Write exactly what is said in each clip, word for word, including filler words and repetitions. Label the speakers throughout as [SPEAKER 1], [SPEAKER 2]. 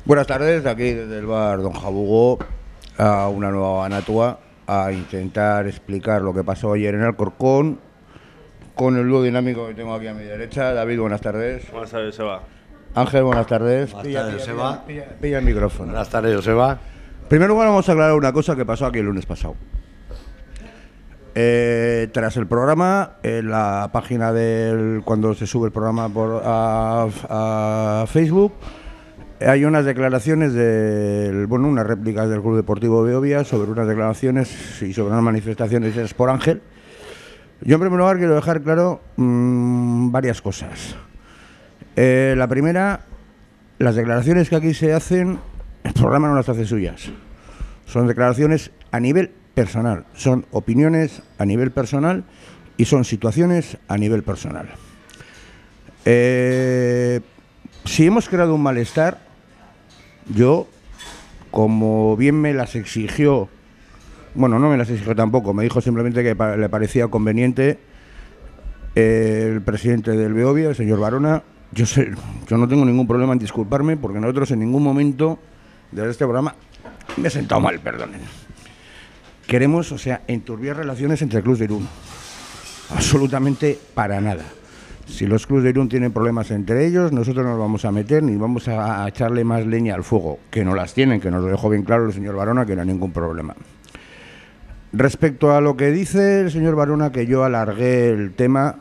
[SPEAKER 1] Buenas tardes, aquí desde el bar Don Jabugo, a una nueva Anatua, a intentar explicar lo que pasó ayer en Alcorcón, con el dúo dinámico que tengo aquí a mi derecha. David, buenas tardes.
[SPEAKER 2] Buenas tardes, Seba.
[SPEAKER 1] Ángel, buenas tardes.
[SPEAKER 3] Buenas
[SPEAKER 1] Pilla,
[SPEAKER 3] tardes,
[SPEAKER 1] pilla,
[SPEAKER 3] Joseba.
[SPEAKER 1] pilla, pilla, pilla el micrófono.
[SPEAKER 3] Buenas tardes, Joseba.
[SPEAKER 1] En primer lugar, vamos a aclarar una cosa que pasó aquí el lunes pasado. Eh, tras el programa, en la página del cuando se sube el programa por, a, a Facebook, hay unas declaraciones del, bueno, unas réplicas del Club Deportivo Beovia sobre unas declaraciones y sobre unas manifestaciones hechas por Ángel. Yo en primer lugar quiero dejar claro mmm, varias cosas. Eh, la primera, las declaraciones que aquí se hacen, el programa no las hace suyas. Son declaraciones a nivel personal, son opiniones a nivel personal y son situaciones a nivel personal. Eh, si hemos creado un malestar, yo, como bien me las exigió, bueno, no me las exigió tampoco, me dijo simplemente que pa- le parecía conveniente eh, el presidente del Beovia, el señor Barona. Yo sé, yo no tengo ningún problema en disculparme, porque nosotros en ningún momento de este programa me he sentado mal, perdonen. Queremos, o sea, enturbiar relaciones entre clubes de Irún. Absolutamente para nada. Si los clubes de Irún tienen problemas entre ellos, nosotros no nos vamos a meter ni vamos a, a echarle más leña al fuego, que no las tienen, que nos lo dejó bien claro el señor Barona, que no hay ningún problema. Respecto a lo que dice el señor Barona, que yo alargué el tema,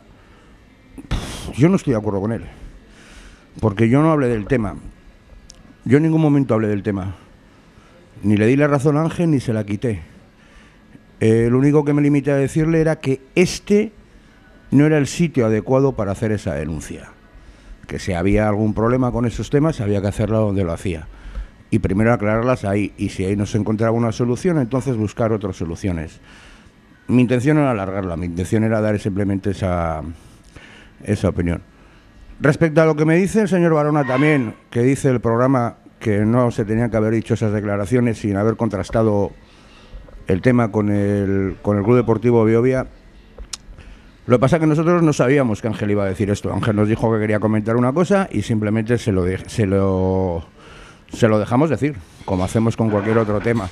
[SPEAKER 1] yo no estoy de acuerdo con él, porque yo no hablé del tema. Yo en ningún momento hablé del tema. Ni le di la razón a Ángel, ni se la quité. Eh, lo único que me limité a decirle era que este no era el sitio adecuado para hacer esa denuncia. Que si había algún problema con esos temas, había que hacerla donde lo hacía. Y primero aclararlas ahí. Y si ahí no se encontraba una solución, entonces buscar otras soluciones. Mi intención era alargarla, mi intención era dar simplemente esa, esa opinión. Respecto a lo que me dice el señor Barona también, que dice el programa que no se tenían que haber dicho esas declaraciones sin haber contrastado el tema con el, con el Club Deportivo Beovia. Lo que pasa es que nosotros no sabíamos que Ángel iba a decir esto. Ángel nos dijo que quería comentar una cosa y simplemente se lo, de, se lo, se lo dejamos decir, como hacemos con cualquier otro tema.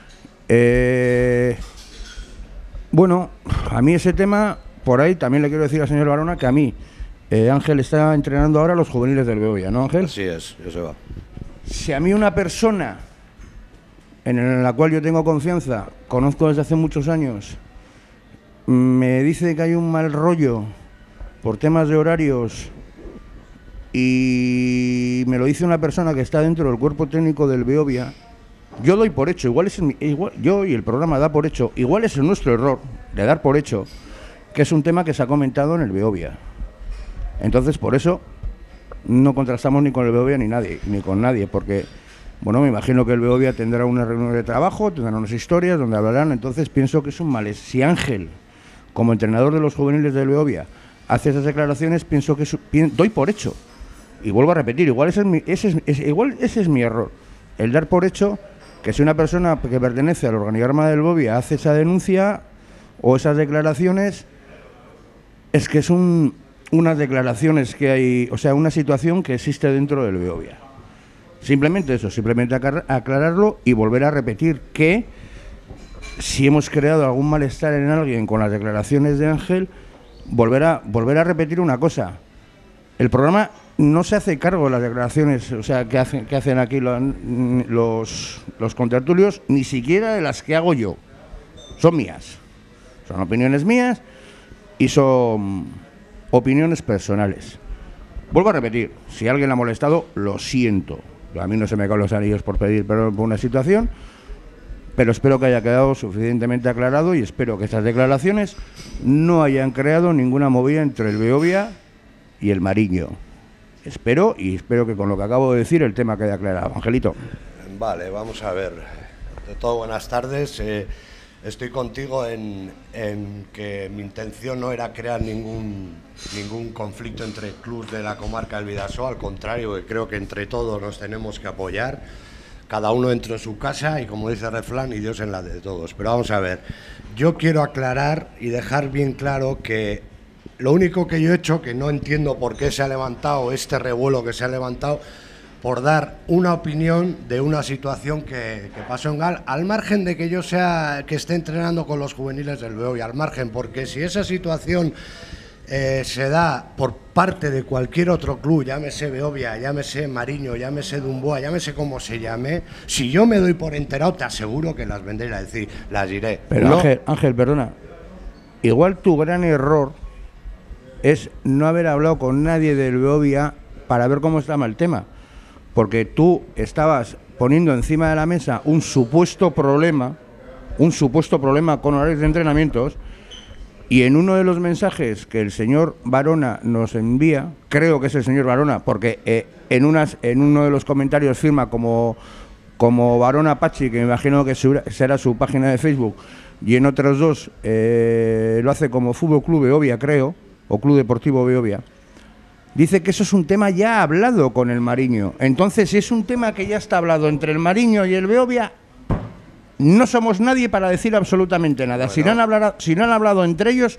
[SPEAKER 1] Eh, bueno, a mí ese tema, por ahí también le quiero decir al señor Barona que a mí, eh, Ángel está entrenando ahora a los juveniles del Beovia, ¿no, Ángel?
[SPEAKER 3] Así es, Joseba.
[SPEAKER 1] Si a mí una persona en la cual yo tengo confianza, conozco desde hace muchos años, me dice que hay un mal rollo por temas de horarios y me lo dice una persona que está dentro del cuerpo técnico del Beovia, yo doy por hecho, igual es el, igual, yo y el programa da por hecho, igual es el nuestro error de dar por hecho que es un tema que se ha comentado en el Beovia. Entonces, por eso no contrastamos ni con el Beovia ni nadie, ni con nadie, porque bueno, me imagino que el Beovia tendrá una reunión de trabajo, tendrán unas historias donde hablarán. Entonces pienso que es un mal. Si Ángel, como entrenador de los juveniles del Beovia, hace esas declaraciones, pienso que es, doy por hecho. Y vuelvo a repetir, igual ese es mi, ese es, es, igual ese es mi error, el dar por hecho que si una persona que pertenece al organigrama del Beovia hace esa denuncia o esas declaraciones, es que es un, unas declaraciones que hay, o sea, una situación que existe dentro del Beovia. Simplemente eso, simplemente aclararlo y volver a repetir que si hemos creado algún malestar en alguien con las declaraciones de Ángel, volver a, volver a repetir una cosa. El programa no se hace cargo de las declaraciones, o sea, que hacen, que hacen aquí los, los, los contertulios, ni siquiera de las que hago yo. Son mías. Son opiniones mías y son opiniones personales. Vuelvo a repetir, si a alguien le ha molestado, lo siento. A mí no se me caen los anillos por pedir perdón por una situación, pero espero que haya quedado suficientemente aclarado y espero que estas declaraciones no hayan creado ninguna movida entre el Beovia y el Mariño. Espero, y espero que con lo que acabo de decir el tema quede aclarado. Angelito.
[SPEAKER 3] Vale, vamos a ver. De todo, buenas tardes. Eh, estoy contigo en, en que mi intención no era crear ningún, ningún conflicto entre clubes de la comarca del Bidasoa. Al contrario, que creo que entre todos nos tenemos que apoyar, cada uno dentro de su casa y, como dice el refrán, y Dios en la de todos. Pero vamos a ver, yo quiero aclarar y dejar bien claro que lo único que yo he hecho, que no entiendo por qué se ha levantado este revuelo que se ha levantado, por dar una opinión de una situación que, que pasó en Gal, al margen de que yo sea que esté entrenando con los juveniles del Beovia, al margen, porque si esa situación eh, se da por parte de cualquier otro club, llámese Beovia, llámese Mariño, llámese Dumboa, llámese como se llame, si yo me doy por enterado, te aseguro que las vendré a decir, las diré.
[SPEAKER 1] Pero
[SPEAKER 3] no,
[SPEAKER 1] Ángel, Ángel, perdona, igual tu gran error es no haber hablado con nadie del Beovia para ver cómo estaba el tema. Porque tú estabas poniendo encima de la mesa un supuesto problema, un supuesto problema con horarios de entrenamientos, y en uno de los mensajes que el señor Varona nos envía, creo que es el señor Varona, porque eh, en unas en uno de los comentarios firma como, como Varona Pachi, que me imagino que será su página de Facebook, y en otros dos eh, lo hace como Fútbol Club Beovia, creo, o Club Deportivo Beovia. Dice que eso es un tema ya hablado con el Mariño. Entonces, si es un tema que ya está hablado entre el Mariño y el Beovia, no somos nadie para decir absolutamente nada. Bueno. Si no han hablado, si no han hablado entre ellos,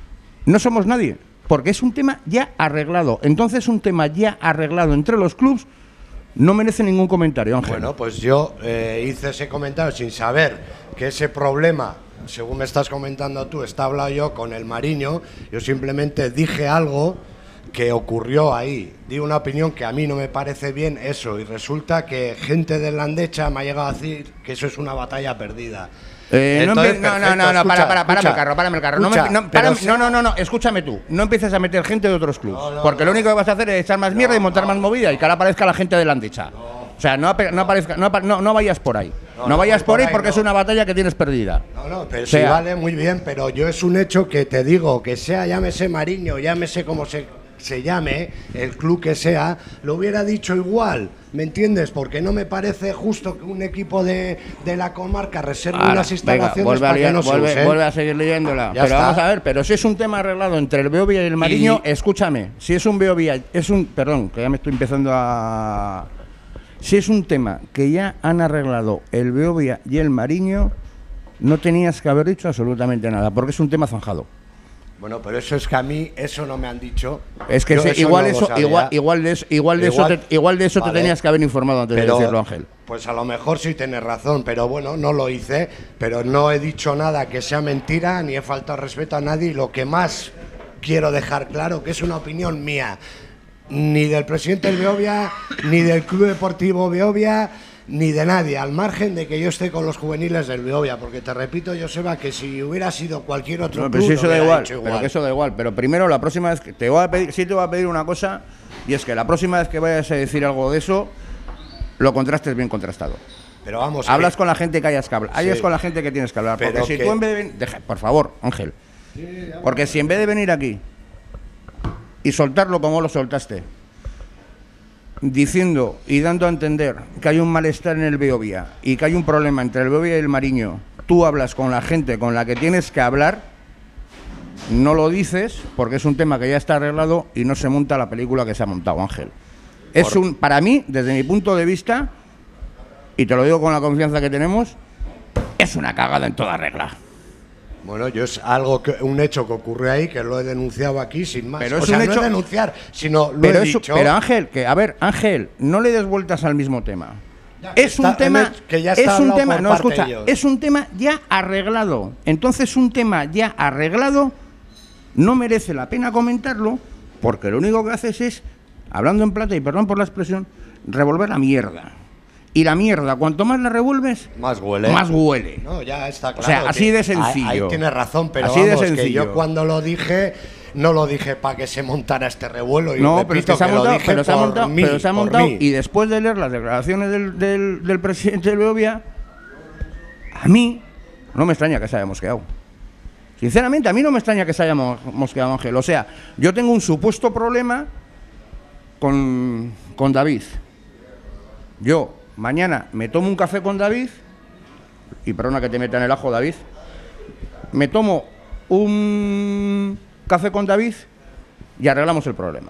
[SPEAKER 1] no somos nadie, porque es un tema ya arreglado. Entonces, un tema ya arreglado entre los clubs no merece ningún comentario, Ángel.
[SPEAKER 3] Bueno, pues yo eh, hice ese comentario sin saber que ese problema, según me estás comentando tú, está hablado yo con el Mariño. Yo simplemente dije algo que ocurrió ahí, di una opinión que a mí no me parece bien eso, y resulta que gente de Landecha me ha llegado a decir que eso es una batalla perdida.
[SPEAKER 1] Eh, Entonces, no, no, no, no, no, para, para, párame el carro, párame el carro. Escucha, no, me, no, para, si... no, no, no, no, escúchame tú, no empieces a meter gente de otros clubes, no, no, porque no, lo único que vas a hacer es echar más no, mierda y montar no, más movida y que ahora aparezca la gente de Landecha. No. O sea, no, no, aparezca, no, no, no vayas por ahí. No, no vayas por ahí, por ahí porque no. Es una batalla que tienes perdida.
[SPEAKER 3] No, no, pero o sea, sí vale muy bien, pero yo es un hecho que te digo, que sea, llámese Mariño, llámese como se... se llame, el club que sea, lo hubiera dicho igual, ¿me entiendes? Porque no me parece justo que un equipo de, de la comarca reserve Ahora, unas instalaciones venga,
[SPEAKER 1] vuelve
[SPEAKER 3] para
[SPEAKER 1] a,
[SPEAKER 3] que no
[SPEAKER 1] vuelve,
[SPEAKER 3] se usen.
[SPEAKER 1] Vuelve a seguir leyéndola,
[SPEAKER 3] ya
[SPEAKER 1] pero
[SPEAKER 3] está.
[SPEAKER 1] Vamos a ver, pero si es un tema arreglado entre el Beovia y el Mariño, y... escúchame, si es un Beovia, es un, perdón, que ya me estoy empezando a... Si es un tema que ya han arreglado el Beovia y el Mariño, no tenías que haber dicho absolutamente nada, porque es un tema zanjado.
[SPEAKER 3] Bueno, pero eso es que a mí eso no me han dicho.
[SPEAKER 1] Es que ese, igual, no eso, igual, igual de eso, igual de igual, eso, te, igual de eso vale, te tenías que haber informado antes pero, de decirlo, Ángel.
[SPEAKER 3] Pues a lo mejor sí tienes razón, pero bueno, no lo hice, pero no he dicho nada que sea mentira, ni he faltado respeto a nadie. Y lo que más quiero dejar claro, que es una opinión mía, ni del presidente del Beovia, ni del Club Deportivo Beovia, ni de nadie, al margen de que yo esté con los juveniles del Beovia, porque te repito, Joseba, que si hubiera sido cualquier otro
[SPEAKER 1] no,
[SPEAKER 3] club,
[SPEAKER 1] pero si eso da igual,
[SPEAKER 3] igual,
[SPEAKER 1] pero que eso da igual, pero primero la próxima vez que te voy a pedir, sí te voy a pedir una cosa, y es que la próxima vez que vayas a decir algo de eso, lo contrastes bien contrastado.
[SPEAKER 3] Pero vamos,
[SPEAKER 1] hablas
[SPEAKER 3] que...
[SPEAKER 1] con la gente que hayas que hablar, sí. Hayas con la gente que tienes que hablar,
[SPEAKER 3] pero
[SPEAKER 1] porque si
[SPEAKER 3] que...
[SPEAKER 1] tú en vez de venir, deja, por favor, Ángel, sí, porque si en vez de venir aquí y soltarlo como lo soltaste, diciendo y dando a entender que hay un malestar en el Beovia y que hay un problema entre el Beovia y el Mariño, tú hablas con la gente con la que tienes que hablar, no lo dices porque es un tema que ya está arreglado y no se monta la película que se ha montado, Ángel. Es Por... un, para mí, desde mi punto de vista, y te lo digo con la confianza que tenemos, es una cagada en toda regla.
[SPEAKER 3] Bueno, yo es algo que, un hecho que ocurrió ahí, que lo he denunciado aquí sin más.
[SPEAKER 1] Pero
[SPEAKER 3] o
[SPEAKER 1] es
[SPEAKER 3] sea,
[SPEAKER 1] un
[SPEAKER 3] no
[SPEAKER 1] hecho...
[SPEAKER 3] es denunciar, sino lo
[SPEAKER 1] pero
[SPEAKER 3] he
[SPEAKER 1] eso,
[SPEAKER 3] dicho.
[SPEAKER 1] Pero Ángel, que a ver, Ángel, no le des vueltas al mismo tema. Ya, es un
[SPEAKER 3] está,
[SPEAKER 1] tema,
[SPEAKER 3] que ya
[SPEAKER 1] es un tema, no
[SPEAKER 3] escucha,
[SPEAKER 1] es un tema ya arreglado. Entonces, un tema ya arreglado no merece la pena comentarlo, porque lo único que haces es, hablando en plata y perdón por la expresión, revolver la mierda. Y la mierda, cuanto más la revuelves,
[SPEAKER 3] más huele.
[SPEAKER 1] Más huele.
[SPEAKER 3] No, ya está claro.
[SPEAKER 1] O sea, así de sencillo.
[SPEAKER 3] Ahí, ahí tienes razón, pero
[SPEAKER 1] así
[SPEAKER 3] vamos,
[SPEAKER 1] de sencillo.
[SPEAKER 3] Que yo cuando lo dije, no lo dije para que se montara este revuelo. Y
[SPEAKER 1] no,
[SPEAKER 3] repito,
[SPEAKER 1] pero es que se ha
[SPEAKER 3] que
[SPEAKER 1] montado,
[SPEAKER 3] lo
[SPEAKER 1] pero se ha montado,
[SPEAKER 3] mí,
[SPEAKER 1] pero se ha montado
[SPEAKER 3] mí.
[SPEAKER 1] Y después de leer las declaraciones del, del, del presidente del Beovia, a mí no me extraña que se haya mosqueado. Sinceramente, a mí no me extraña que se haya mosqueado, Ángel. O sea, yo tengo un supuesto problema con, con David. Yo mañana me tomo un café con David, y perdona que te meta en el ajo, David, me tomo un café con David y arreglamos el problema.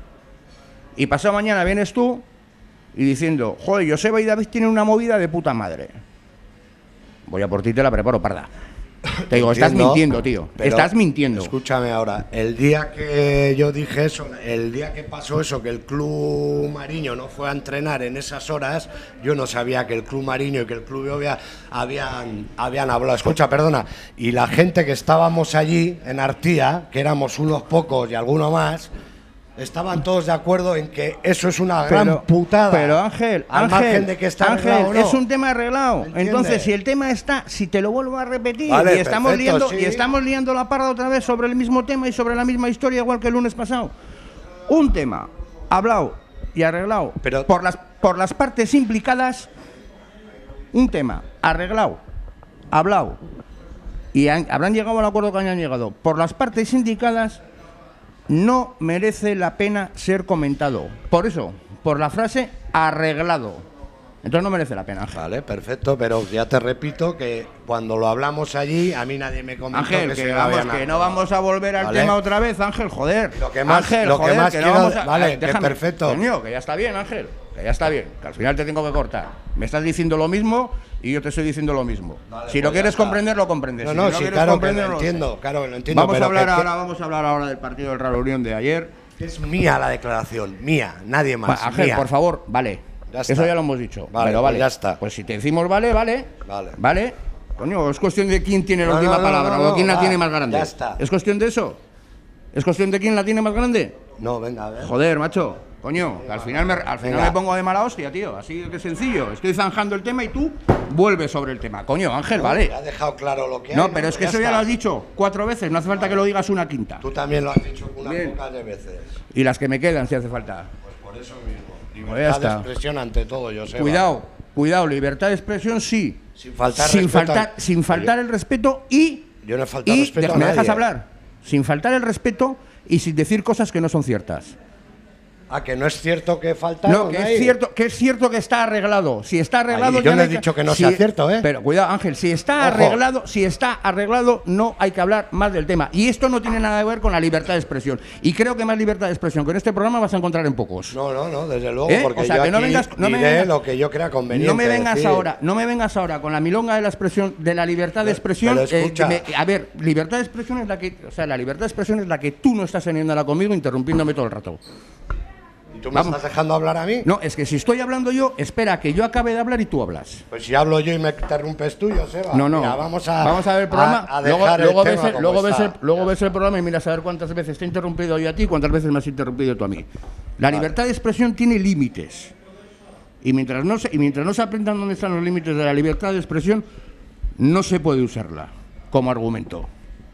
[SPEAKER 1] Y pasado mañana vienes tú y diciendo, joder, Joseba y David tienen una movida de puta madre. Voy a por ti, te la preparo, parda. Te digo, estás mintiendo, tío. Estás mintiendo.
[SPEAKER 3] Escúchame ahora. El día que yo dije eso, el día que pasó eso, que el Club Mariño no fue a entrenar en esas horas, yo no sabía que el Club Mariño y que el Club Biobia habían, habían hablado. Escucha, perdona. Y la gente que estábamos allí, en Artía, que éramos unos pocos y alguno más, estaban todos de acuerdo en que eso es una gran
[SPEAKER 1] pero,
[SPEAKER 3] putada.
[SPEAKER 1] Pero Ángel,
[SPEAKER 3] al
[SPEAKER 1] Ángel,
[SPEAKER 3] margen de que está
[SPEAKER 1] Ángel,
[SPEAKER 3] arreglado, ¿no?
[SPEAKER 1] es un tema arreglado. Entonces, si el tema está, si te lo vuelvo a repetir,
[SPEAKER 3] vale,
[SPEAKER 1] y estamos
[SPEAKER 3] perfecto,
[SPEAKER 1] liando,
[SPEAKER 3] sí.
[SPEAKER 1] y estamos liando la parda otra vez sobre el mismo tema y sobre la misma historia, igual que el lunes pasado. Un tema hablado y arreglado
[SPEAKER 3] pero,
[SPEAKER 1] por las por las partes implicadas. Un tema arreglado, hablado y han, habrán llegado al acuerdo que hayan llegado por las partes indicadas. No merece la pena ser comentado. Por eso, por la frase arreglado. Entonces no merece la pena, Ángel.
[SPEAKER 3] Vale, perfecto, pero ya te repito que cuando lo hablamos allí, a mí nadie me comentó
[SPEAKER 1] Ángel,
[SPEAKER 3] que,
[SPEAKER 1] que,
[SPEAKER 3] se
[SPEAKER 1] vamos,
[SPEAKER 3] habían
[SPEAKER 1] que no vamos a volver al
[SPEAKER 3] ¿vale?
[SPEAKER 1] tema otra vez, Ángel, joder.
[SPEAKER 3] Lo que más,
[SPEAKER 1] Ángel,
[SPEAKER 3] lo
[SPEAKER 1] joder,
[SPEAKER 3] que más
[SPEAKER 1] que no
[SPEAKER 3] quiero,
[SPEAKER 1] vamos a...
[SPEAKER 3] vale,
[SPEAKER 1] Ay,
[SPEAKER 3] que
[SPEAKER 1] déjame,
[SPEAKER 3] perfecto.
[SPEAKER 1] Coño, que ya está bien, Ángel, que ya está bien, que al final te tengo que cortar. Me estás diciendo lo mismo y yo te estoy diciendo lo mismo.
[SPEAKER 3] Vale,
[SPEAKER 1] si
[SPEAKER 3] pues
[SPEAKER 1] lo quieres
[SPEAKER 3] está.
[SPEAKER 1] comprender, lo comprendes.
[SPEAKER 3] No,
[SPEAKER 1] si
[SPEAKER 3] no,
[SPEAKER 1] no
[SPEAKER 3] sí,
[SPEAKER 1] quieres
[SPEAKER 3] claro que
[SPEAKER 1] comprender,
[SPEAKER 3] lo
[SPEAKER 1] no
[SPEAKER 3] entiendo,
[SPEAKER 1] sé.
[SPEAKER 3] claro que lo entiendo.
[SPEAKER 1] Vamos
[SPEAKER 3] pero
[SPEAKER 1] a hablar
[SPEAKER 3] que,
[SPEAKER 1] ahora, vamos a hablar ahora del partido del Real Unión de ayer.
[SPEAKER 3] Es mía la declaración, mía, nadie más.
[SPEAKER 1] Va, Ángel,
[SPEAKER 3] mía.
[SPEAKER 1] por favor, vale.
[SPEAKER 3] Ya
[SPEAKER 1] Eso
[SPEAKER 3] está.
[SPEAKER 1] ya lo hemos dicho.
[SPEAKER 3] Vale,
[SPEAKER 1] pero
[SPEAKER 3] pues
[SPEAKER 1] vale.
[SPEAKER 3] ya está.
[SPEAKER 1] Pues si te decimos vale, vale.
[SPEAKER 3] Vale.
[SPEAKER 1] Vale. Coño, es cuestión de quién tiene la
[SPEAKER 3] No,
[SPEAKER 1] última
[SPEAKER 3] no, no,
[SPEAKER 1] palabra
[SPEAKER 3] no, no,
[SPEAKER 1] o quién la
[SPEAKER 3] va,
[SPEAKER 1] tiene más grande.
[SPEAKER 3] ya está.
[SPEAKER 1] ¿Es cuestión de eso? ¿Es cuestión de quién la tiene más grande?
[SPEAKER 3] No, venga, a ver.
[SPEAKER 1] Joder, macho. Coño, que al final me, al final me pongo de mala hostia, tío. Así que sencillo. Estoy zanjando el tema y tú vuelves sobre el tema. Coño, Ángel,
[SPEAKER 3] No,
[SPEAKER 1] vale.
[SPEAKER 3] ya ha dejado claro lo que hay.
[SPEAKER 1] No, pero es que
[SPEAKER 3] Ya
[SPEAKER 1] eso ya
[SPEAKER 3] está.
[SPEAKER 1] lo has dicho cuatro veces. No hace falta que lo digas una quinta.
[SPEAKER 3] Tú también lo has dicho unas
[SPEAKER 1] Bien.
[SPEAKER 3] pocas de veces.
[SPEAKER 1] Y las que me quedan si hace falta.
[SPEAKER 3] Pues por eso mismo.
[SPEAKER 1] Pues ya
[SPEAKER 3] Libertad de
[SPEAKER 1] está.
[SPEAKER 3] expresión ante todo, yo sé.
[SPEAKER 1] Cuidado, cuidado. Libertad de expresión sí.
[SPEAKER 3] Sin faltar
[SPEAKER 1] sin
[SPEAKER 3] respeto
[SPEAKER 1] faltar,
[SPEAKER 3] a-
[SPEAKER 1] sin faltar el respeto y
[SPEAKER 3] Yo no he faltado
[SPEAKER 1] y
[SPEAKER 3] respeto a
[SPEAKER 1] ¿me dejas
[SPEAKER 3] nadie.
[SPEAKER 1] hablar? Sin faltar el respeto y sin decir cosas que no son ciertas.
[SPEAKER 3] Ah, que no es cierto que falta.
[SPEAKER 1] No, que es cierto, que es cierto que está arreglado. Si está arreglado,
[SPEAKER 3] Ay, yo
[SPEAKER 1] ya
[SPEAKER 3] no he
[SPEAKER 1] hay
[SPEAKER 3] dicho que no sea cierto, ¿eh?
[SPEAKER 1] Pero cuidado, Ángel, si está
[SPEAKER 3] Ojo.
[SPEAKER 1] arreglado, si está arreglado, no hay que hablar más del tema. Y esto no tiene nada que ver con la libertad de expresión. Y creo que más libertad de expresión que en este programa vas a encontrar en pocos.
[SPEAKER 3] No, no, no, desde luego,
[SPEAKER 1] ¿Eh?
[SPEAKER 3] porque
[SPEAKER 1] O sea,
[SPEAKER 3] yo
[SPEAKER 1] que no
[SPEAKER 3] aquí
[SPEAKER 1] vengas- no me
[SPEAKER 3] diré
[SPEAKER 1] vengas-
[SPEAKER 3] lo que yo crea conveniente.
[SPEAKER 1] No me vengas
[SPEAKER 3] decir.
[SPEAKER 1] ahora, no me vengas ahora con la milonga de la expresión, de la libertad de
[SPEAKER 3] Pero-
[SPEAKER 1] expresión.
[SPEAKER 3] pero escucha.
[SPEAKER 1] me- a ver, libertad de expresión es la que, o sea, la libertad de expresión es la que tú no estás teniéndola conmigo, interrumpiéndome todo el rato.
[SPEAKER 3] ¿Y tú me
[SPEAKER 1] Vamos.
[SPEAKER 3] estás dejando hablar a mí?
[SPEAKER 1] No, es que si estoy hablando yo, espera que yo acabe de hablar y tú hablas.
[SPEAKER 3] Pues si hablo yo y me interrumpes tú, Joseba.
[SPEAKER 1] No, no.
[SPEAKER 3] Mira, vamos a,
[SPEAKER 1] vamos a ver el programa.
[SPEAKER 3] a- a
[SPEAKER 1] luego
[SPEAKER 3] dejar el
[SPEAKER 1] luego
[SPEAKER 3] tema
[SPEAKER 1] ves, el,
[SPEAKER 3] como
[SPEAKER 1] luego, ves, el,
[SPEAKER 3] está.
[SPEAKER 1] luego
[SPEAKER 3] Ya
[SPEAKER 1] ves el programa y miras a ver cuántas veces te he interrumpido yo a ti y cuántas veces me has interrumpido tú a mí. La libertad de expresión tiene límites. Y mientras no se, y mientras no se aprendan dónde están los límites de la libertad de expresión, no se puede usarla como argumento.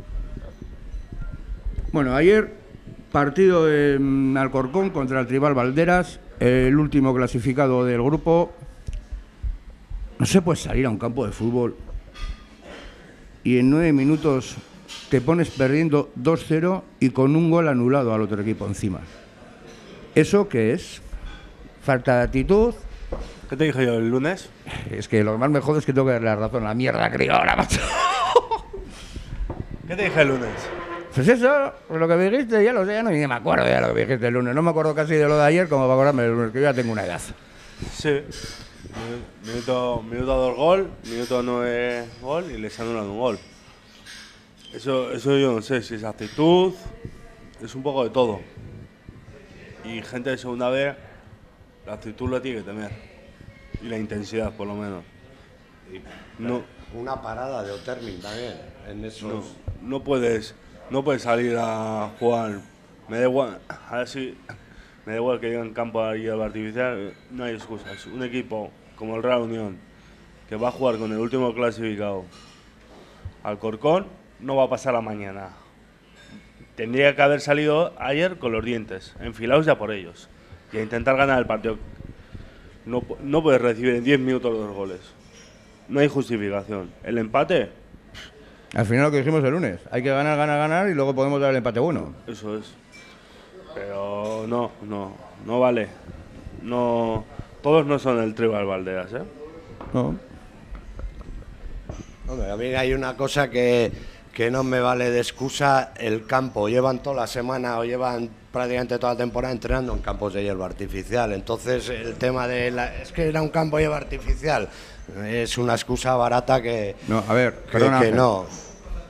[SPEAKER 1] Bueno, ayer partido en Alcorcón contra el Tribal Valderas, el último clasificado del grupo. No se puede salir a un campo de fútbol y en nueve minutos te pones perdiendo dos cero y con un gol anulado al otro equipo encima. ¿Eso qué es? ¿Falta de actitud?
[SPEAKER 2] ¿Qué te dije yo el lunes?
[SPEAKER 1] Es que lo más me jode es que tengo que darle la razón a la mierda que digo ahora, macho.
[SPEAKER 2] ¿Qué te dije el lunes?
[SPEAKER 1] Pues eso, lo que me dijiste, ya lo sé, ya no ni me acuerdo ya lo que me dijiste el lunes. No me acuerdo casi de lo de ayer como para acordarme del lunes, que yo ya tengo una edad.
[SPEAKER 2] Sí. Minuto, minuto dos gol, minuto nueve gol y les anulan un gol. Eso, eso yo no sé si es actitud, es un poco de todo. Y gente de segunda B, la actitud la tiene que tener. Y la intensidad, por lo menos. No,
[SPEAKER 3] Una parada de Otermin también, en esos...
[SPEAKER 2] no, no puedes, no puedes salir a jugar. Me da igual, a ver si me da igual que digan campo de hierba artificial, no hay excusas. Un equipo como el Real Unión, que va a jugar con el último clasificado, Alcorcón, no va a pasar la mañana. Tendría que haber salido ayer con los dientes, enfilados ya por ellos, y a intentar ganar el partido. No, pu- no puedes recibir en diez minutos dos goles. No hay justificación. El empate,
[SPEAKER 1] Al final lo que dijimos el lunes, hay que ganar, ganar, ganar y luego podemos dar el empate bueno.
[SPEAKER 2] eso es. Pero no, no, no vale. No, todos no son el Tribal Valderas, ¿eh?
[SPEAKER 1] No.
[SPEAKER 3] Hombre, a mí hay una cosa que, que no me vale de excusa, el campo. Llevan toda la semana o llevan prácticamente toda la temporada entrenando en campos de hierba artificial. Entonces el tema de la, es que era un campo de hierba artificial es una excusa barata que,
[SPEAKER 1] No, a ver,
[SPEAKER 3] que,
[SPEAKER 1] perdona,
[SPEAKER 3] que
[SPEAKER 1] Ángel.
[SPEAKER 3] no.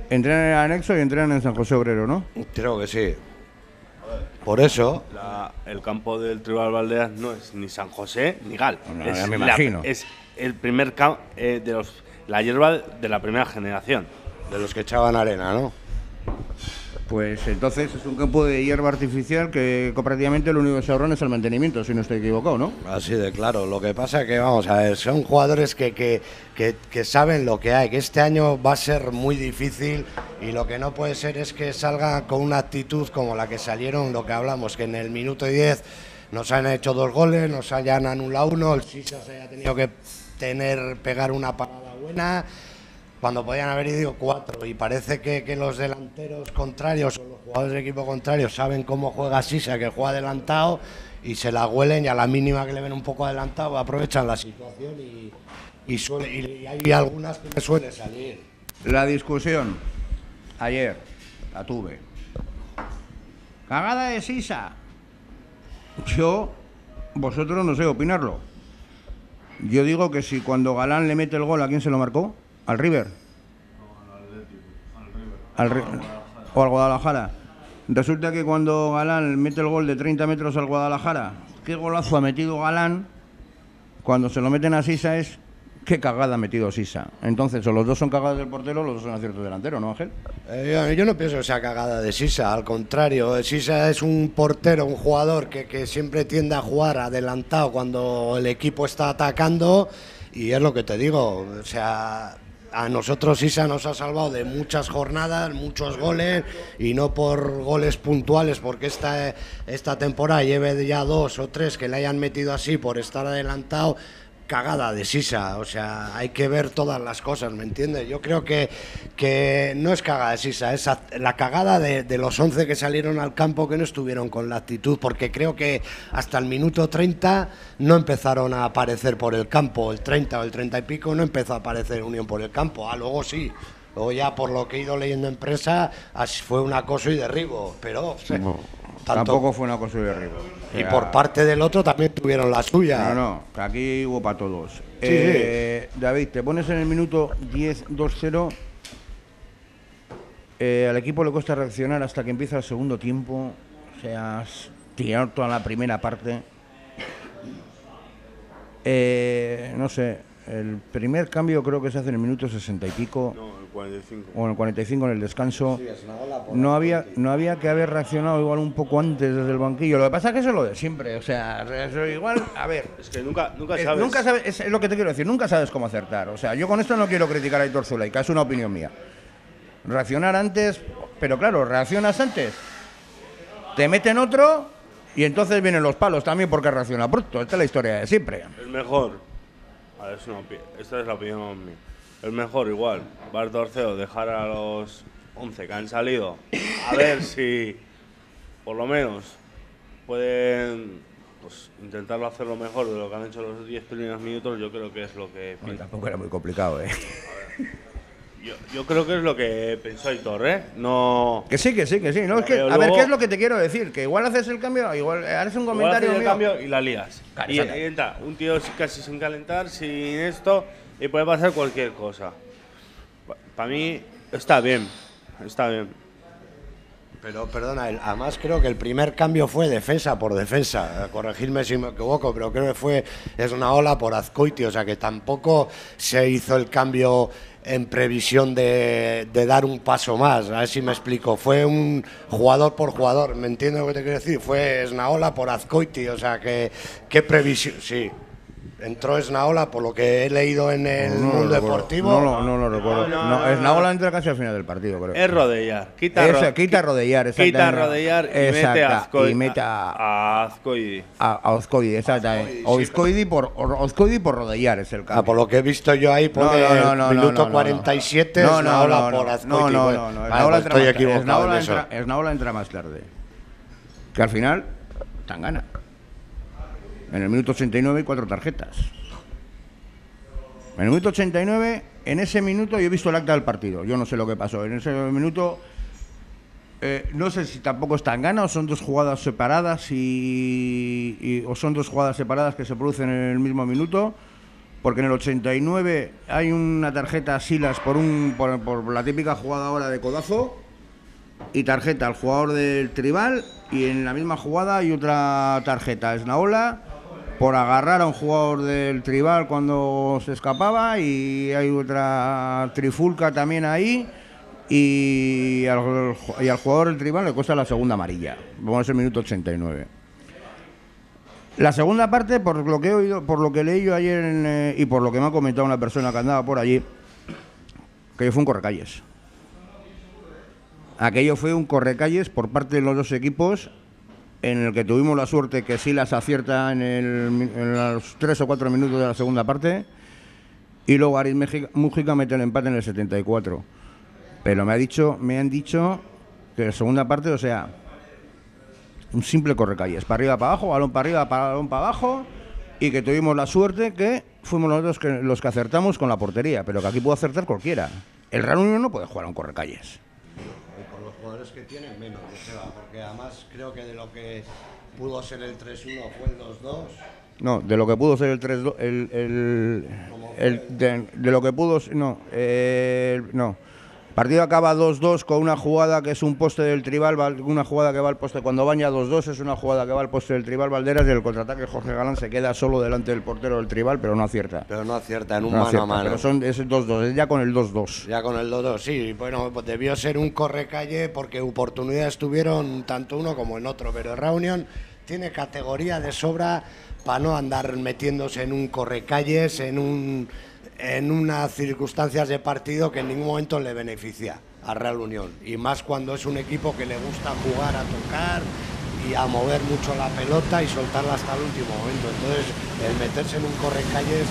[SPEAKER 1] Entrenan en el anexo y entrenan en San José Obrero, ¿no?
[SPEAKER 3] Creo que sí. Por eso...
[SPEAKER 2] La, el campo del Tribal Valdeas no es ni San José ni Gal.
[SPEAKER 1] No,
[SPEAKER 2] es,
[SPEAKER 1] ya me
[SPEAKER 2] la-
[SPEAKER 1] imagino.
[SPEAKER 2] es el primer campo eh, de los la hierba de la primera generación.
[SPEAKER 3] De los que echaban arena, ¿no?
[SPEAKER 1] Pues entonces es un campo de hierba artificial que prácticamente lo único que se ahorran es el mantenimiento, si no estoy equivocado, ¿no?
[SPEAKER 3] Así de claro. Lo que pasa que, vamos a ver, son jugadores que, que, que, que saben lo que hay, que este año va a ser muy difícil y lo que no puede ser es que salgan con una actitud como la que salieron, lo que hablamos, que en el minuto diez nos han hecho dos goles, nos hayan anulado uno, el Sisa se haya tenido que tener, pegar una parada buena, cuando podían haber ido cuatro, y parece que, que los delanteros contrarios o los jugadores del equipo contrario saben cómo juega Sisa, que juega adelantado, y se la huelen y a la mínima que le ven un poco adelantado aprovechan la situación y, y, suele, y hay algunas que me suele salir.
[SPEAKER 1] La discusión, ayer, la tuve. Cagada de Sisa. Yo, vosotros no sé opinarlo. Yo digo que si cuando Galán le mete el gol, ¿a quién se lo marcó? ¿Al River? No, al Atlético, al River. Al Ri- o al Guadalajara. Resulta que cuando Galán mete el gol de treinta metros al Guadalajara, qué golazo ha metido Galán, cuando se lo meten a Sisa es qué cagada ha metido Sisa. Entonces, o los dos son cagadas del portero o los dos son aciertos delantero, ¿no, Ángel?
[SPEAKER 3] Eh, yo, yo no pienso que sea cagada de Sisa, al contrario, Sisa es un portero, un jugador que, que siempre tiende a jugar adelantado cuando el equipo está atacando, y es lo que te digo, o sea, a nosotros Sisa nos ha salvado de muchas jornadas, muchos goles, y no por goles puntuales, porque esta, esta temporada lleve ya dos o tres que le hayan metido así por estar adelantado. Cagada de Sisa, o sea, hay que ver todas las cosas, ¿me entiendes? Yo creo que, que no es cagada de Sisa, es a- la cagada de, de los once que salieron al campo que no estuvieron con la actitud, porque creo que hasta el minuto treinta no empezaron a aparecer por el campo, el treinta o el treinta y pico no empezó a aparecer Unión por el campo, ah, luego sí. Luego ya, por lo que he ido leyendo en prensa, así fue un acoso y derribo, pero... o sea,
[SPEAKER 1] No,
[SPEAKER 3] tanto-
[SPEAKER 1] tampoco fue una cosa de arriba.
[SPEAKER 3] Y por parte del otro también tuvieron la suya.
[SPEAKER 1] No, no, que aquí hubo para todos. Eh, David, te pones en el minuto diez dos cero. Eh, al equipo le cuesta reaccionar hasta que empieza el segundo tiempo. O sea, has tirado toda la primera parte. Eh, no sé, el primer cambio creo que se hace en el minuto sesenta y pico.
[SPEAKER 2] No, el cuarenta y cinco.
[SPEAKER 1] O en el cuarenta y cinco en el descanso. No había, no había que haber reaccionado igual un poco antes desde el banquillo. Lo que pasa es que eso es lo de siempre. O sea, eso igual, a ver.
[SPEAKER 2] Es que nunca, nunca
[SPEAKER 1] Eh,
[SPEAKER 2] sabes.
[SPEAKER 1] nunca sabes, es lo que te quiero decir, nunca sabes cómo acertar. O sea, yo con esto no quiero criticar a Aitor Zulaika, es una opinión mía. Reaccionar antes, pero claro, reaccionas antes, te meten otro y entonces vienen los palos también porque reacciona pronto. Esta es la historia de siempre.
[SPEAKER 2] Es mejor. A ver, es una opi- esta es la opinión mía. Es mejor igual. Bar Torceo, dejar a los once que han salido. A ver si, por lo menos, pueden pues, intentarlo hacerlo mejor de lo que han hecho los diez primeros minutos. Yo creo que es lo que.
[SPEAKER 1] Bueno, tampoco era muy complicado, ¿eh?
[SPEAKER 2] Yo, yo creo que es lo que pensó Aitor, ¿eh? No.
[SPEAKER 1] Que sí, que sí, que sí. No, es que,
[SPEAKER 2] Pero
[SPEAKER 1] a ver,
[SPEAKER 2] luego-
[SPEAKER 1] ¿qué es lo que te quiero decir? Que igual haces el cambio, igual haces un
[SPEAKER 2] Igual
[SPEAKER 1] comentario
[SPEAKER 2] haces el
[SPEAKER 1] mío.
[SPEAKER 2] cambio y la lías.
[SPEAKER 1] Claro,
[SPEAKER 2] y,
[SPEAKER 1] exacto.
[SPEAKER 2] y entra un tío casi sin calentar, sin esto, y puede pasar cualquier cosa. Para mí está bien, está bien.
[SPEAKER 3] Pero perdona, el- además creo que el primer cambio fue defensa por defensa, eh, corregidme si me equivoco, pero creo que fue es una ola por Azcoiti, o sea que tampoco se hizo el cambio en previsión de, de dar un paso más, a ver si me explico, fue un jugador por jugador, ¿me entiendes lo que te quiero decir? Fue Esnaola por Azcoiti, o sea que qué previsión, sí. Entró Esnaola, por lo que he leído en el
[SPEAKER 1] No lo
[SPEAKER 3] mundo
[SPEAKER 1] recuerdo.
[SPEAKER 3] deportivo.
[SPEAKER 1] No, lo- no lo recuerdo.
[SPEAKER 2] no,
[SPEAKER 1] No,
[SPEAKER 2] no,
[SPEAKER 1] es
[SPEAKER 2] no.
[SPEAKER 1] Naola entra casi al final del partido, creo.
[SPEAKER 2] Es rodellar. Quita,
[SPEAKER 1] Esa,
[SPEAKER 2] ro-
[SPEAKER 1] quita Rodellar,
[SPEAKER 2] Quita
[SPEAKER 1] exactamente.
[SPEAKER 2] rodellar y mete
[SPEAKER 1] Exacta,
[SPEAKER 2] a Azcoidi.
[SPEAKER 1] y mete a-
[SPEAKER 2] a Azcoidi.
[SPEAKER 1] A, a Ozcoidi, exactamente. Ozcoidi por, Ozcoidi por Rodellar es el
[SPEAKER 3] Ah,
[SPEAKER 1] cambio.
[SPEAKER 3] por lo que he visto yo ahí pone
[SPEAKER 1] No, no, no, no,
[SPEAKER 3] el minuto
[SPEAKER 1] no, no, no.
[SPEAKER 3] cuarenta y siete,
[SPEAKER 1] No, no,
[SPEAKER 3] Esnaola
[SPEAKER 1] no, no,
[SPEAKER 3] por
[SPEAKER 1] no,
[SPEAKER 3] Azcoiti.
[SPEAKER 1] no, no,
[SPEAKER 3] Bueno,
[SPEAKER 1] no, no,
[SPEAKER 3] vale,
[SPEAKER 1] Esnaola
[SPEAKER 3] pues
[SPEAKER 1] entra
[SPEAKER 3] estoy
[SPEAKER 1] más tarde.
[SPEAKER 3] equivocado
[SPEAKER 1] Esnaola
[SPEAKER 3] en eso.
[SPEAKER 1] entra, Esnaola entra más tarde. Que al final, tan gana. En el minuto ochenta y nueve, cuatro tarjetas. En el minuto ochenta y nueve, en ese minuto yo he visto el acta del partido. Yo no sé lo que pasó. En ese minuto, eh, no sé si tampoco es tan gana o son dos jugadas separadas y, y- o son dos jugadas separadas que se producen en el mismo minuto. porque en el ochenta y nueve hay una tarjeta a Silas por, un, por, por la típica jugada ahora de codazo, y tarjeta al jugador del Tribal, y en la misma jugada hay otra tarjeta a Esnaola por agarrar a un jugador del Tribal cuando se escapaba, y hay otra trifulca también ahí, y al, y al jugador del Tribal le cuesta la segunda amarilla. Vamos a el minuto ochenta y nueve. La segunda parte, por lo que he oído, por lo que leí yo ayer en, eh, y por lo que me ha comentado una persona que andaba por allí, que fue un correcalles. Aquello fue un correcalles por parte de los dos equipos, en el que tuvimos la suerte que Silas acierta en, el, en los tres o cuatro minutos de la segunda parte, y luego Aris Mújica mete el empate en el setenta y cuatro. Pero me ha dicho, me han dicho que la segunda parte, o sea, un simple correcalles, para arriba, para abajo, balón para arriba, balón para abajo, y que tuvimos la suerte que fuimos nosotros que, los que acertamos con la portería, pero que aquí puede acertar cualquiera. El Real Unión no puede jugar a un correcalles.
[SPEAKER 3] Jugadores que tienen menos, porque además creo que de lo que pudo ser el tres uno fue el dos dos.
[SPEAKER 1] No, de lo que pudo ser el tres dos, el, el, el de, de lo que pudo, no, eh, no. Partido acaba dos dos con una jugada que es un poste del Tribal, una jugada que va al poste, cuando baña dos dos es una jugada que va al poste del Tribal Valderas, y el contraataque Jorge Galán se queda solo delante del portero del Tribal, pero no acierta.
[SPEAKER 3] Pero no acierta en un
[SPEAKER 1] no
[SPEAKER 3] mano
[SPEAKER 1] acierta,
[SPEAKER 3] a mano.
[SPEAKER 1] Pero son, es dos dos, es ya con el dos dos.
[SPEAKER 3] Ya con el dos dos, sí. Bueno, pues debió ser un correcalle porque oportunidades tuvieron tanto uno como en otro, pero Reunión tiene categoría de sobra para no andar metiéndose en un correcalles, en un... en unas circunstancias de partido que en ningún momento le beneficia a Real Unión, y más cuando es un equipo que le gusta jugar a tocar y a mover mucho la pelota y soltarla hasta el último momento. Entonces, el meterse en un correcalles...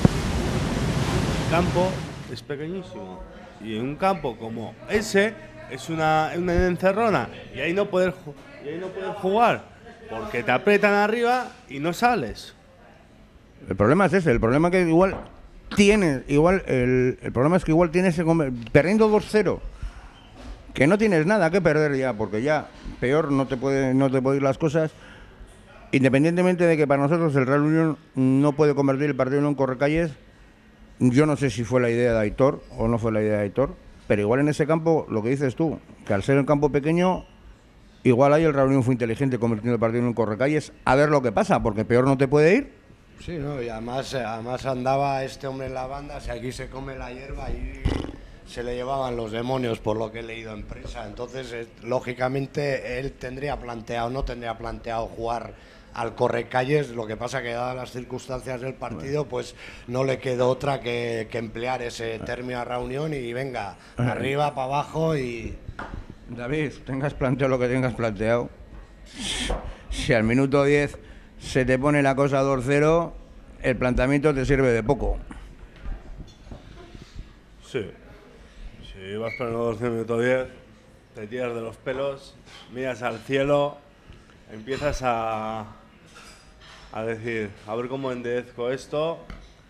[SPEAKER 2] El campo es pequeñísimo, y en un campo como ese es una, una encerrona, y ahí no puedes y ahí no puedes jugar porque te apretan arriba y no sales.
[SPEAKER 1] El problema es ese, el problema que igual tienes, igual el, el problema es que igual tienes perdiendo dos cero, que no tienes nada que perder ya, porque ya peor no te puede no te puede ir las cosas, independientemente de que para nosotros el Real Unión no puede convertir el partido en un correcalles. Yo no sé si fue la idea de Aitor o no fue la idea de Aitor, pero igual en ese campo, lo que dices tú, que al ser el campo pequeño, igual ahí el Real Unión fue inteligente convirtiendo el partido en un correcalles, a ver lo que pasa, porque peor no te puede ir.
[SPEAKER 3] Sí, no, y además, además andaba este hombre en la banda, si aquí se come la hierba y se le llevaban los demonios, por lo que he leído en prensa. Entonces, eh, lógicamente, él tendría planteado, no tendría planteado jugar al correcalles, lo que pasa que dadas las circunstancias del partido, pues no le quedó otra que, que emplear ese término a Reunión y venga, arriba, para abajo y...
[SPEAKER 1] David, tengas planteado lo que tengas planteado, si al minuto diez se te pone la cosa dos cero, el planteamiento te sirve de poco.
[SPEAKER 2] Sí. Si vas perdiendo dos cero minuto diez, te tiras de los pelos, miras al cielo, empiezas a, a decir, a ver cómo enderezco esto,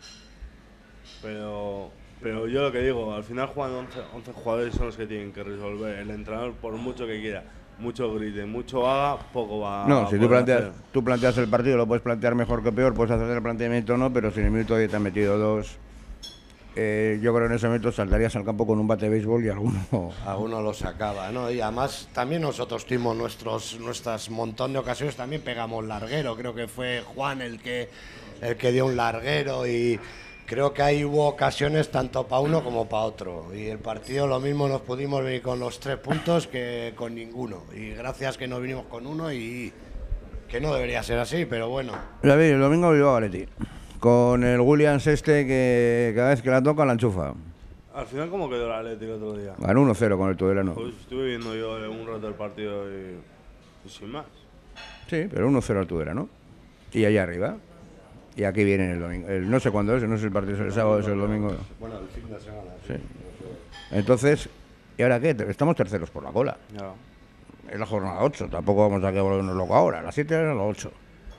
[SPEAKER 2] pero, pero yo lo que digo, al final juegan once, once jugadores, son los que tienen que resolver. El entrenador, por mucho que quiera, mucho grite, mucho haga, poco va a
[SPEAKER 1] No, si tú planteas,
[SPEAKER 2] hacer.
[SPEAKER 1] tú planteas el partido, lo puedes plantear mejor que peor, puedes hacer el planteamiento o no, pero si en el minuto diez te han metido dos, eh, yo creo que en ese momento saltarías al campo con un bate de béisbol y alguno...
[SPEAKER 3] Alguno lo sacaba, ¿no? Y además también nosotros tuvimos nuestros nuestras montón de ocasiones, también pegamos larguero, creo que fue Juan el que el que dio un larguero, y creo que ahí hubo ocasiones tanto para uno como para otro, y el partido lo mismo nos pudimos venir con los tres puntos que con ninguno, y gracias que nos vinimos con uno, y que no debería ser así, pero bueno.
[SPEAKER 1] David, el domingo Bilbao Athletic, con el Williams este que cada vez que la toca la enchufa.
[SPEAKER 2] Al final, ¿cómo quedó el Athletic el otro día?
[SPEAKER 1] Ganó uno cero con el Tudelano.
[SPEAKER 2] Pues estuve viendo yo un rato el partido y, y sin más.
[SPEAKER 1] Sí, pero uno cero al Tudelano. Y allá arriba. Y aquí viene el domingo. El, no sé cuándo es, no es el partido, es el sábado, es el domingo.
[SPEAKER 3] Bueno, el fin de semana.
[SPEAKER 1] Sí. Entonces, ¿y ahora qué? Estamos terceros por la cola.
[SPEAKER 2] Ya.
[SPEAKER 1] Es la jornada ocho, tampoco vamos a que volvernos locos ahora. A las siete era las ocho.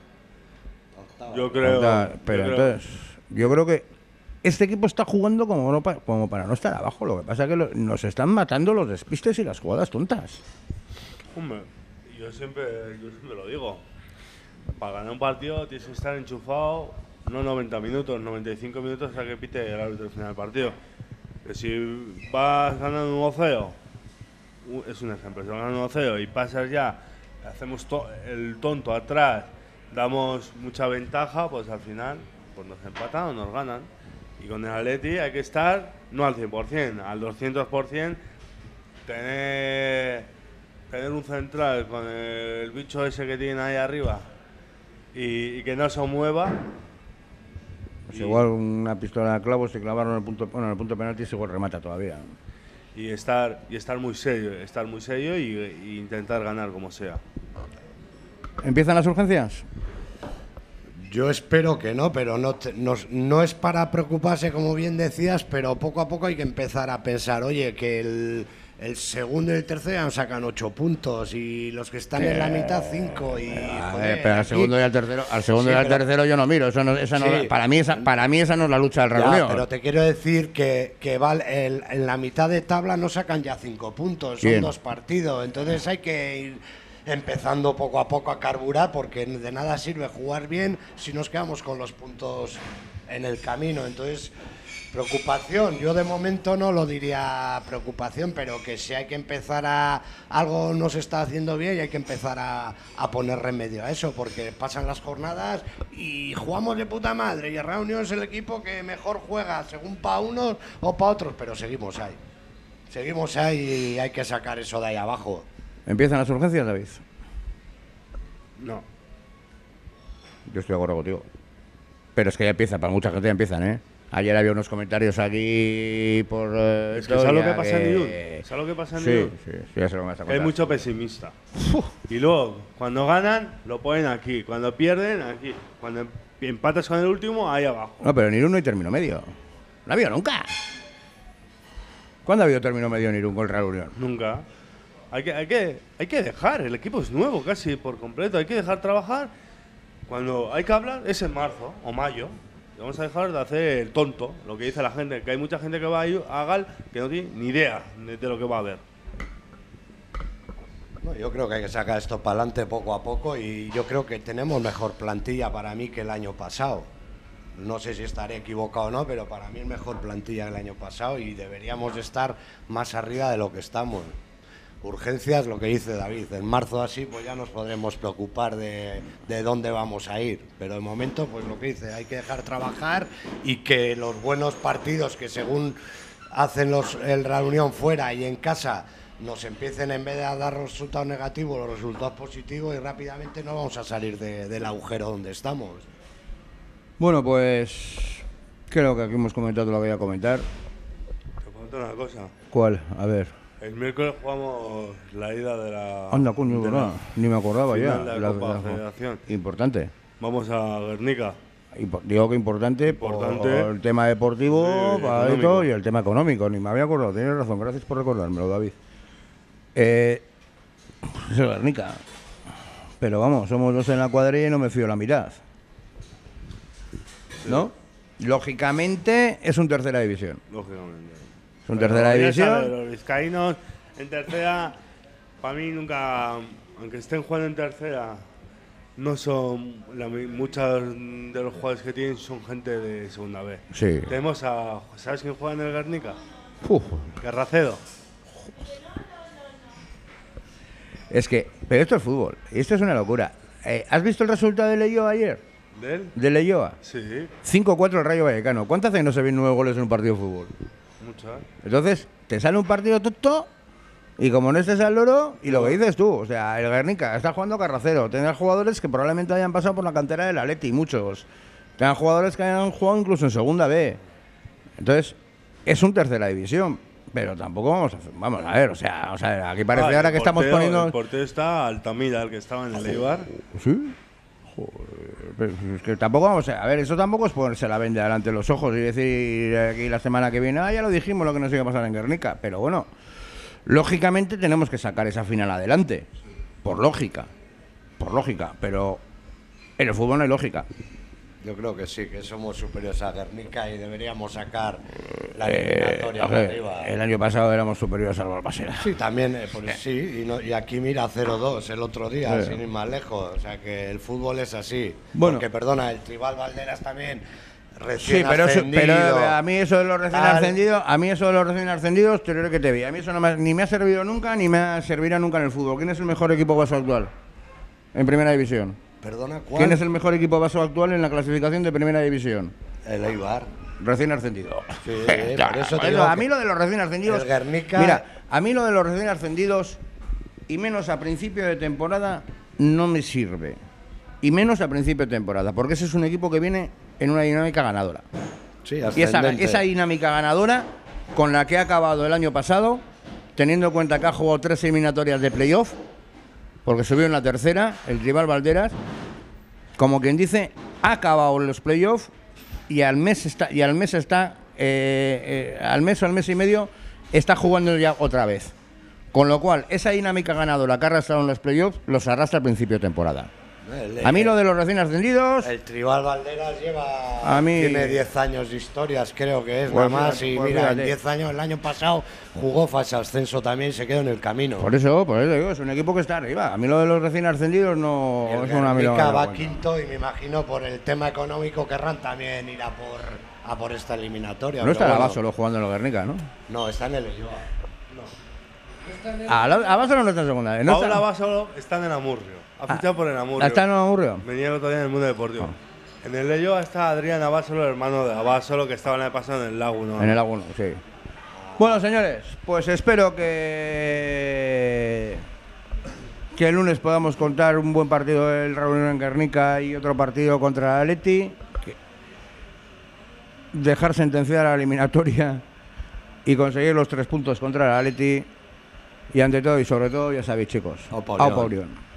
[SPEAKER 2] Yo creo.
[SPEAKER 1] Pero
[SPEAKER 2] yo creo-
[SPEAKER 1] entonces, yo creo que este equipo está jugando como, no pa- como para no estar abajo. Lo que pasa es que lo- nos están matando los despistes y las jugadas tontas.
[SPEAKER 2] Hombre, yo siempre, yo siempre lo digo. Para ganar un partido tienes que estar enchufado no noventa minutos, noventa y cinco minutos hasta que pite el árbitro al final del partido. Que si vas ganando uno cero, es un ejemplo, si vas ganando uno cero y pasas ya, hacemos to el tonto atrás, damos mucha ventaja, pues al final pues nos empatan o nos ganan. Y con el Atleti hay que estar, no al cien por cien, al doscientos por cien, tener, tener un central con el bicho ese que tienen ahí arriba y, y que no se mueva.
[SPEAKER 1] Pues igual una pistola de clavos se clavaron en el punto, bueno, en el punto penalti y se igual remata todavía.
[SPEAKER 2] Y estar, y estar muy serio, estar muy serio y, y intentar ganar como sea.
[SPEAKER 1] ¿Empiezan las urgencias?
[SPEAKER 3] Yo espero que no, pero no, te, no, no es para preocuparse, como bien decías, pero poco a poco hay que empezar a pensar, oye, que el, el segundo y el tercero ya nos sacan ocho puntos y los que están eh, en la mitad cinco y
[SPEAKER 1] a
[SPEAKER 3] joder,
[SPEAKER 1] ver, pero al
[SPEAKER 3] aquí,
[SPEAKER 1] segundo y al tercero, al segundo
[SPEAKER 3] sí,
[SPEAKER 1] y al
[SPEAKER 3] pero,
[SPEAKER 1] tercero yo no miro, eso no, esa no,
[SPEAKER 3] sí,
[SPEAKER 1] para mí esa, para mí esa no es la lucha del Real Unión.
[SPEAKER 3] Pero te quiero decir que, que vale, el, en la mitad de tabla no sacan ya cinco puntos, son
[SPEAKER 1] Bien.
[SPEAKER 3] dos partidos, entonces hay que ir empezando poco a poco a carburar, porque de nada sirve jugar bien si nos quedamos con los puntos en el camino. Entonces, preocupación, yo de momento no lo diría preocupación, pero que si hay que empezar a... algo no se está haciendo bien y hay que empezar a, a poner remedio a eso, porque pasan las jornadas y jugamos de puta madre y el Real Unión es el equipo que mejor juega, según para unos o para otros, pero seguimos ahí. Seguimos ahí y hay que sacar eso de ahí abajo.
[SPEAKER 1] ¿Empiezan las urgencias, David?
[SPEAKER 2] No.
[SPEAKER 1] Yo estoy de acuerdo contigo. Pero es que ya empieza, para mucha gente ya empiezan, ¿eh? Ayer había unos comentarios aquí por... Eh,
[SPEAKER 2] es que ¿sabes lo que pasa en Irún? ¿Sabes lo que pasa en
[SPEAKER 1] sí,
[SPEAKER 2] Irún?
[SPEAKER 1] Sí, sí, ya se lo vas a contar.
[SPEAKER 2] Hay mucho pesimista. Uf. Y luego, cuando ganan, lo ponen aquí. Cuando pierden, aquí. Cuando empatas con el último, ahí abajo.
[SPEAKER 1] No, pero en Irún no hay término medio. No ha habido nunca. ¿Cuándo ha habido término medio en Irún con el Real Unión?
[SPEAKER 2] Nunca. Hay que, hay, que, hay que dejar, el equipo es nuevo casi por completo, hay que dejar trabajar. Cuando hay que hablar es en marzo o mayo. Vamos a dejar de hacer el tonto, lo que dice la gente, que hay mucha gente que va a Gal que no tiene ni idea de, de lo que va a haber.
[SPEAKER 3] No, yo creo que hay que sacar esto para adelante poco a poco y yo creo que tenemos mejor plantilla para mí que el año pasado. No sé si estaré equivocado o no, pero para mí es mejor plantilla que el año pasado y deberíamos estar más arriba de lo que estamos. Urgencias, lo que dice David, en marzo así pues ya nos podremos preocupar de, de dónde vamos a ir, pero de momento pues lo que dice, hay que dejar trabajar y que los buenos partidos que según hacen los, el Real Unión fuera y en casa nos empiecen, en vez de a dar resultados negativos, los resultados positivos y rápidamente no vamos a salir de, del agujero donde estamos.
[SPEAKER 1] Bueno, pues creo que aquí hemos comentado lo que voy a comentar.
[SPEAKER 2] Te cuento una cosa.
[SPEAKER 1] ¿Cuál? A ver.
[SPEAKER 2] El miércoles jugamos la ida de la...
[SPEAKER 1] Anda, coño, de la, ni me acordaba ya.
[SPEAKER 2] De la, la Copa Federación.
[SPEAKER 1] Importante.
[SPEAKER 2] Vamos a Guernica.
[SPEAKER 1] Impo digo que importante,
[SPEAKER 2] importante
[SPEAKER 1] por el tema deportivo,
[SPEAKER 2] sí,
[SPEAKER 1] para esto, y el tema económico. Ni me había acordado, tienes razón, gracias por recordármelo, David. Eh, es el Guernica. Pero vamos, somos dos en la cuadrilla y no me fío la mitad. Sí. ¿No? Lógicamente es un tercera división.
[SPEAKER 2] Lógicamente.
[SPEAKER 1] Es un tercera división.
[SPEAKER 2] Sabes, los vizcaínos en tercera, para mí nunca, aunque estén jugando en tercera, no son, la, muchos de los jugadores que tienen son gente de segunda B.
[SPEAKER 1] Sí.
[SPEAKER 2] Tenemos a, ¿sabes quién juega en el Guernica?
[SPEAKER 1] Uf.
[SPEAKER 2] Garracedo.
[SPEAKER 1] Es que, pero esto es fútbol, y esto es una locura. Eh, ¿Has visto el resultado de Leyoa ayer?
[SPEAKER 2] ¿De él?
[SPEAKER 1] ¿De Leyoa?
[SPEAKER 2] Sí.
[SPEAKER 1] cinco cuatro el Rayo Vallecano. ¿Cuántas veces no se ven nueve goles en un partido de fútbol?
[SPEAKER 2] Muchas.
[SPEAKER 1] Entonces, te sale un partido tonto y como no estés al loro, y lo que dices tú, o sea, el Guernica está jugando Carracero, tendrás jugadores que probablemente hayan pasado por la cantera del Atleti, muchos. Tengan jugadores que hayan jugado incluso en segunda B. Entonces, es un tercera división. Pero tampoco vamos a, vamos a ver, o sea, o sea aquí parece ah, ahora que
[SPEAKER 2] portero,
[SPEAKER 1] estamos poniendo...
[SPEAKER 2] El portero está Altamira, el que estaba en el Eibar.
[SPEAKER 1] ¿Sí? Joder, es que tampoco vamos a... A ver, eso tampoco es ponerse la venda delante de los ojos y decir aquí la semana que viene, ah, ya lo dijimos lo que nos iba a pasar en Guernica. Pero bueno, lógicamente tenemos que sacar esa final adelante. Por lógica. Por lógica. Pero en el fútbol no hay lógica.
[SPEAKER 3] Yo creo que sí, que somos superiores a Guernica y deberíamos sacar la
[SPEAKER 1] Eh,
[SPEAKER 3] eliminatoria
[SPEAKER 1] hombre,
[SPEAKER 3] por arriba.
[SPEAKER 1] el año pasado éramos superiores al Balmaseda.
[SPEAKER 3] Sí, también, eh, pues sí, y, no- y aquí mira cero dos el otro día,
[SPEAKER 1] Eh.
[SPEAKER 3] sin ir más lejos. O sea que el fútbol es así.
[SPEAKER 1] Bueno.
[SPEAKER 3] Porque, perdona, el Tribal Valderas también recién
[SPEAKER 1] Sí, pero, eso,
[SPEAKER 3] ascendido.
[SPEAKER 1] pero a mí eso de los recién
[SPEAKER 3] tal.
[SPEAKER 1] ascendidos, a mí eso de los recién ascendidos, te lo que te vi. A mí eso no me, ni me ha servido nunca, ni me ha servirá nunca en el fútbol. ¿Quién es el mejor equipo vaso actual en Primera División?
[SPEAKER 3] Perdona, ¿cuál?
[SPEAKER 1] ¿Quién es el mejor equipo vaso actual en la clasificación de Primera División?
[SPEAKER 3] El Eibar.
[SPEAKER 1] Recién ascendido.
[SPEAKER 3] Sí, por eso te digo
[SPEAKER 1] a
[SPEAKER 3] que
[SPEAKER 1] mí lo de los recién ascendidos.
[SPEAKER 3] el Guernica-
[SPEAKER 1] Mira, a mí lo de los recién ascendidos, y menos a principio de temporada, no me sirve. Y menos a principio de temporada, porque ese es un equipo que viene en una dinámica ganadora.
[SPEAKER 3] Sí,
[SPEAKER 1] Y esa,
[SPEAKER 3] ascendente.
[SPEAKER 1] esa dinámica ganadora con la que ha acabado el año pasado, teniendo en cuenta que ha jugado tres eliminatorias de playoff, porque subió en la tercera, el rival Valderas, como quien dice, ha acabado los playoffs y al mes está, y al mes está, eh, eh, al mes o al mes y medio está jugando ya otra vez. Con lo cual, esa dinámica ganadora que ha arrastrado en los playoffs los arrastra al principio de temporada.
[SPEAKER 3] El-
[SPEAKER 1] A mí lo de los recién ascendidos,
[SPEAKER 3] El Tribal Valderas lleva.
[SPEAKER 1] A mí-
[SPEAKER 3] Tiene diez años de historias, creo que es,
[SPEAKER 1] Pues
[SPEAKER 3] nada más.
[SPEAKER 1] fíjate,
[SPEAKER 3] Y
[SPEAKER 1] pues
[SPEAKER 3] mira, en
[SPEAKER 1] fíjate.
[SPEAKER 3] diez años, el año pasado, jugó fase ascenso también y se quedó en el camino.
[SPEAKER 1] por eso, por eso digo, es un equipo que está arriba. A mí lo de los recién ascendidos no
[SPEAKER 3] El
[SPEAKER 1] es una
[SPEAKER 3] Guernica
[SPEAKER 1] milonga.
[SPEAKER 3] va quinto y me imagino por el tema económico querrán también ir a por, a por esta eliminatoria.
[SPEAKER 1] No
[SPEAKER 3] pero
[SPEAKER 1] está la
[SPEAKER 3] bueno.
[SPEAKER 1] Basolo jugando en los Guernica, ¿no?
[SPEAKER 3] No, está en el Elloa.
[SPEAKER 1] A, la, a Basolo no está en segunda. ¿eh? No
[SPEAKER 2] Paula
[SPEAKER 1] está,
[SPEAKER 2] Basolo está en el Amurrio. Ha fichado por el Amurrio.
[SPEAKER 1] ¿Está en Amurrio?
[SPEAKER 2] Venía el otro día en el mundo deportivo. En el Ello está Adrián Abasolo, el hermano de Abasolo, que estaba el año pasado en el lago, ¿no?
[SPEAKER 1] En el Laguno, sí. Bueno, señores, pues espero que que el lunes podamos contar un buen partido del Real Unión en Guernica y otro partido contra el Atleti. Que- Dejar sentenciar la eliminatoria y conseguir los tres puntos contra el Atleti. Y ante todo y sobre todo, ya sabéis, chicos,
[SPEAKER 3] Aupa Unión.
[SPEAKER 1] Aupa Unión.